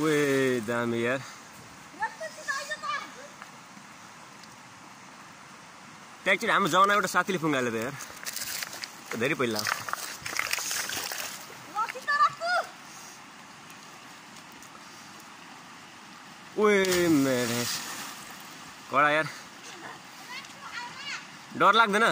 ओए दामी यार एक्चुअली हाम्रो जमाना एउटा साथीले फुङ्गाले त यार धेरै पहिला ओए मेरे कडा यार डर लाग्दैन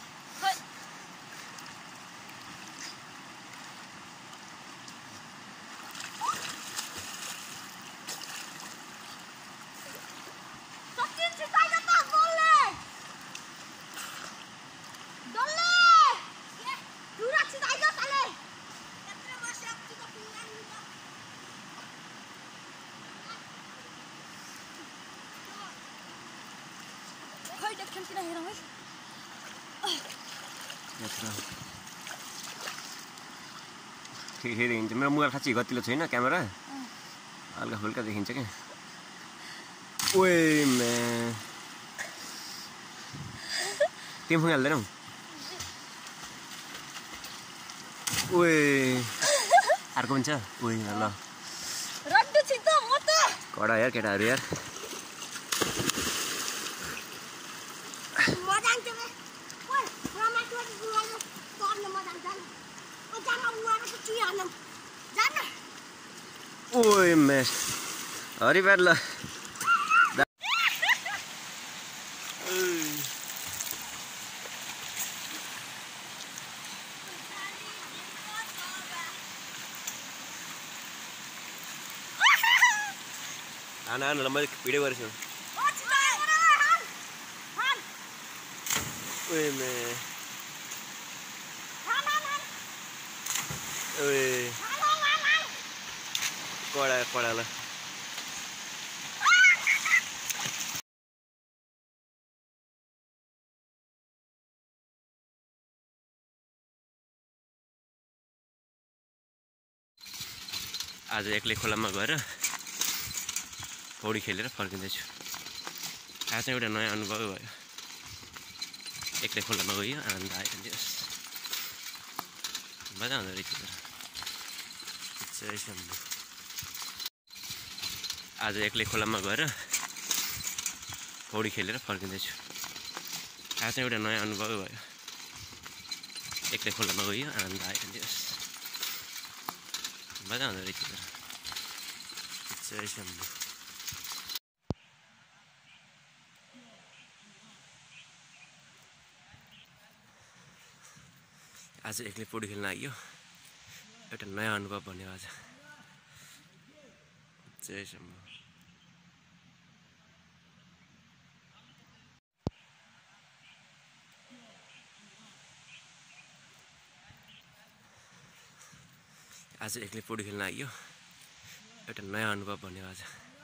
ठिक देखिन्छ मेरो मोबाइल खाँच्ची गतिलो छैन क्यामेरा हल्का फुल्का देखिन्छ क्या ओए मे तिमी फुङ्गाल्दैनौ ओए अर्को पनि छ ओए ल कडा यार केटाहरू यार ओए मैं हरी बैठ ला आना आना लम्बा वीडियो कर रही ओए मैं ओए कडा कडा ल आज एक्लै खोलामा गएर पौडी खेलेर फर्किँदैछु आज चाहिँ एउटा नयाँ अनुभव भयो एक्लै खोलामा गयो आनन्द आयो त्यस मजा आउँदो रहेछ आज एक्लै खोलामा गएर पौडी खेलेर फर्किँदैछु आज चाहिँ एउटा नयाँ अनुभव भयो एक्लै खोलामा गयो आनन्द आयो त्यस मजा आउँदो रहेछ आज एक्लै पौडी खेल्न आइयो एउटा नयाँ अनुभव भन्यो आज जय शम्भु आज एक्लै पौडी खेल्न आइयो एउटा नयाँ अनुभव भन्यो आज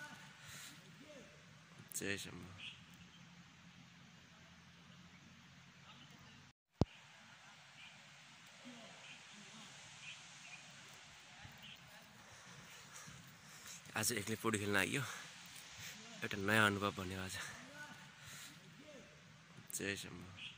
जय शम्भु आज एक्लै पौडी खेल्न आइयो एउटा नयाँ अनुभव भन्यो आज जय शम्भु